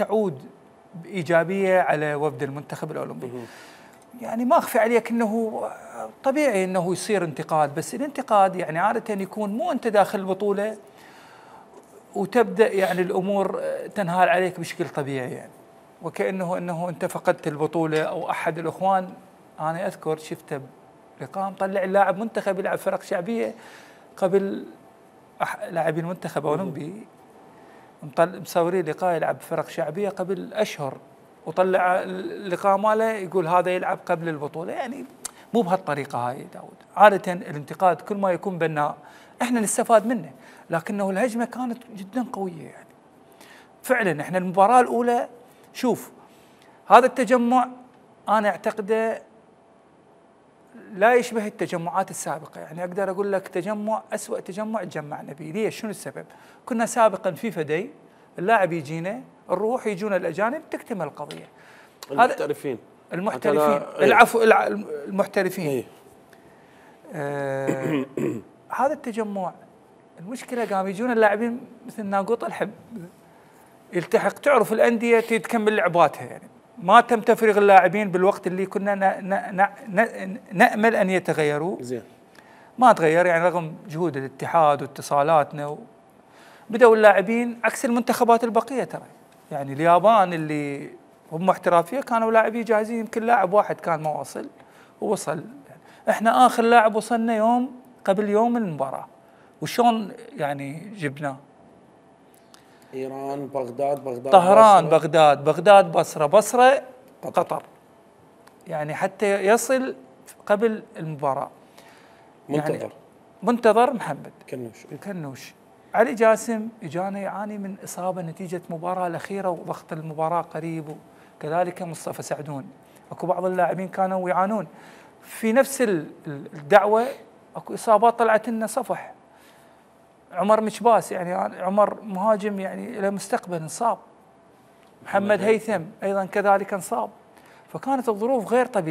تعود بإيجابية على وفد المنتخب الأولمبي. يعني ما أخفي عليك أنه طبيعي أنه يصير انتقاد، بس الانتقاد يعني عادة يكون مو أنت داخل البطولة وتبدأ يعني الأمور تنهال عليك بشكل طبيعي، يعني وكأنه أنت فقدت البطولة. أو أحد الأخوان أنا أذكر شفته بلقاء مطلع اللاعب منتخب يلعب فرق شعبية قبل لاعبين المنتخب الأولمبي، مصورين لقاء يلعب فرق شعبية قبل أشهر، وطلع اللقاء ماله يقول هذا يلعب قبل البطولة. يعني مو بهالطريقة هاي داود. عادة الانتقاد كل ما يكون بناء احنا نستفاد منه، لكنه الهجمة كانت جدا قوية. يعني فعلا احنا المباراة الأولى شوف هذا التجمع أنا أعتقده لا يشبه التجمعات السابقة. يعني أقدر أقول لك تجمع أسوأ تجمع تجمعنا به. ليش؟ شنو السبب؟ كنا سابقا في فدي اللاعب يجينا نروح يجونا الأجانب تكتمل القضية. المحترفين العفو المحترفين. هذا التجمع المشكلة قام يجون اللاعبين مثل ناقوط الحب يلتحق. تعرف الأندية تكمل لعباتها، يعني ما تم تفريغ اللاعبين بالوقت اللي كنا نأمل أن يتغيروا. زين ما تغير، يعني رغم جهود الاتحاد واتصالاتنا بدأوا اللاعبين عكس المنتخبات البقية. ترى يعني اليابان اللي هم احترافية كانوا لاعبين جاهزين، يمكن لاعب واحد كان ما وصل ووصل. يعني احنا آخر لاعب وصلنا يوم قبل يوم المباراة، وشون يعني جبناه؟ إيران، بغداد، طهران، بغداد، بصرة، قطر. يعني حتى يصل قبل المباراة. منتظر يعني منتظر محمد كنوش. علي جاسم اجانا يعاني من إصابة نتيجة المباراة الأخيرة وضغط المباراة قريب، وكذلك مصطفى سعدون. اكو بعض اللاعبين كانوا يعانون في نفس الدعوة. اكو إصابات طلعت لنا صفح. عمر مشباس يعني عمر مهاجم يعني له مستقبل انصاب. محمد هيثم ايضا كذلك انصاب. فكانت الظروف غير طبيعية.